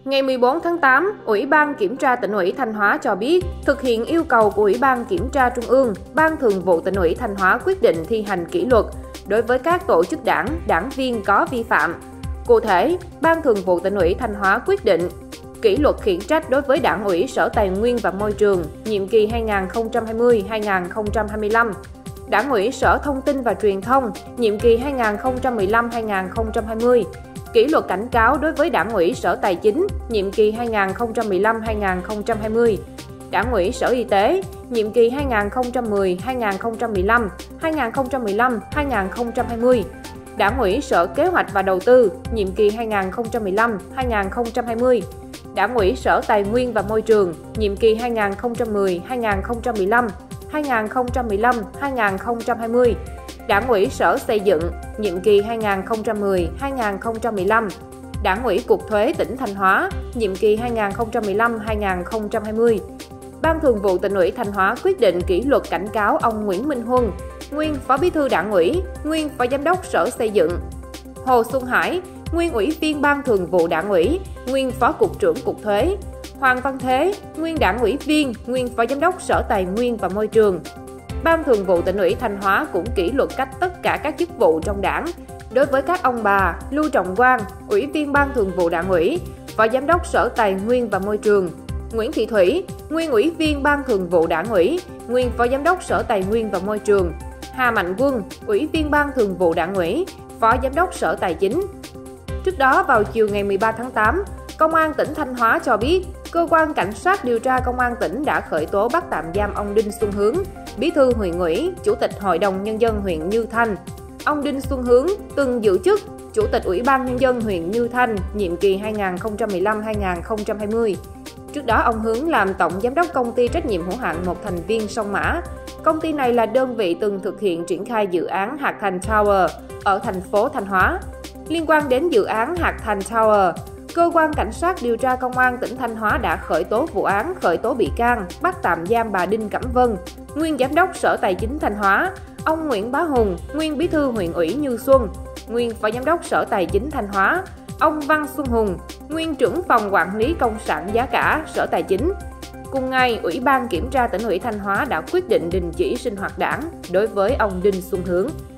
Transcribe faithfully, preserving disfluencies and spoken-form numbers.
Ngày mười bốn tháng tám, Ủy ban Kiểm tra Tỉnh ủy Thanh Hóa cho biết, thực hiện yêu cầu của Ủy ban Kiểm tra Trung ương, Ban Thường vụ Tỉnh ủy Thanh Hóa quyết định thi hành kỷ luật đối với các tổ chức đảng, đảng viên có vi phạm. Cụ thể, Ban Thường vụ Tỉnh ủy Thanh Hóa quyết định kỷ luật khiển trách đối với Đảng ủy Sở Tài nguyên và Môi trường, nhiệm kỳ hai nghìn không trăm hai mươi đến hai nghìn không trăm hai mươi lăm, Đảng ủy Sở Thông tin và Truyền thông, nhiệm kỳ hai nghìn không trăm mười lăm đến hai nghìn không trăm hai mươi, kỷ luật cảnh cáo đối với Đảng ủy Sở Tài chính, nhiệm kỳ hai nghìn không trăm mười lăm đến hai nghìn không trăm hai mươi, Đảng ủy Sở Y tế, nhiệm kỳ hai nghìn không trăm mười đến hai nghìn không trăm mười lăm, hai nghìn không trăm mười lăm đến hai nghìn không trăm hai mươi, Đảng ủy Sở Kế hoạch và Đầu tư, nhiệm kỳ hai nghìn không trăm mười lăm đến hai nghìn không trăm hai mươi, Đảng ủy Sở Tài nguyên và Môi trường, nhiệm kỳ hai nghìn không trăm mười đến hai nghìn không trăm mười lăm, hai nghìn không trăm mười lăm đến hai nghìn không trăm hai mươi, Đảng ủy Sở Xây dựng, nhiệm kỳ hai nghìn không trăm mười đến hai nghìn không trăm mười lăm, Đảng ủy Cục Thuế tỉnh Thanh Hóa, nhiệm kỳ hai nghìn không trăm mười lăm đến hai nghìn không trăm hai mươi. Ban Thường vụ Tỉnh ủy Thanh Hóa quyết định kỷ luật cảnh cáo ông Nguyễn Minh Huân, nguyên Phó Bí thư Đảng ủy, nguyên Phó Giám đốc Sở Xây dựng; Hồ Xuân Hải, nguyên Ủy viên Ban Thường vụ Đảng ủy, nguyên Phó Cục trưởng Cục Thuế; Hoàng Văn Thế, nguyên Đảng ủy viên, nguyên Phó Giám đốc Sở Tài nguyên và Môi trường. Ban Thường vụ Tỉnh ủy Thanh Hóa cũng kỷ luật cách tất cả các chức vụ trong Đảng đối với các ông bà Lưu Trọng Quang, Ủy viên Ban Thường vụ Đảng ủy, Phó Giám đốc Sở Tài nguyên và Môi trường; Nguyễn Thị Thủy, nguyên Ủy viên Ban Thường vụ Đảng ủy, nguyên Phó Giám đốc Sở Tài nguyên và Môi trường; Hà Mạnh Quân, Ủy viên Ban Thường vụ Đảng ủy, Phó Giám đốc Sở Tài chính. Trước đó, vào chiều ngày mười ba tháng tám, Công an tỉnh Thanh Hóa cho biết, Cơ quan Cảnh sát điều tra Công an tỉnh đã khởi tố bắt tạm giam ông Đinh Xuân Hướng, Bí thư huyện ủy, Chủ tịch Hội đồng Nhân dân huyện Như Thanh. Ông Đinh Xuân Hướng từng giữ chức Chủ tịch Ủy ban Nhân dân huyện Như Thanh, nhiệm kỳ hai nghìn không trăm mười lăm đến hai nghìn không trăm hai mươi. Trước đó, ông Hướng làm Tổng Giám đốc Công ty Trách nhiệm hữu hạn một thành viên Sông Mã. Công ty này là đơn vị từng thực hiện triển khai dự án Hạc Thành Tower ở thành phố Thanh Hóa. Liên quan đến dự án Hạc Thành Tower, Cơ quan Cảnh sát điều tra Công an tỉnh Thanh Hóa đã khởi tố vụ án, khởi tố bị can, bắt tạm giam bà Đinh Cẩm Vân, nguyên Giám đốc Sở Tài chính Thanh Hóa, ông Nguyễn Bá Hùng, nguyên Bí thư huyện ủy Như Xuân, nguyên Phó Giám đốc Sở Tài chính Thanh Hóa, ông Văn Xuân Hùng, nguyên trưởng phòng quản lý công sản giá cả Sở Tài chính. Cùng ngày, Ủy ban Kiểm tra Tỉnh ủy Thanh Hóa đã quyết định đình chỉ sinh hoạt đảng đối với ông Đinh Xuân Hướng.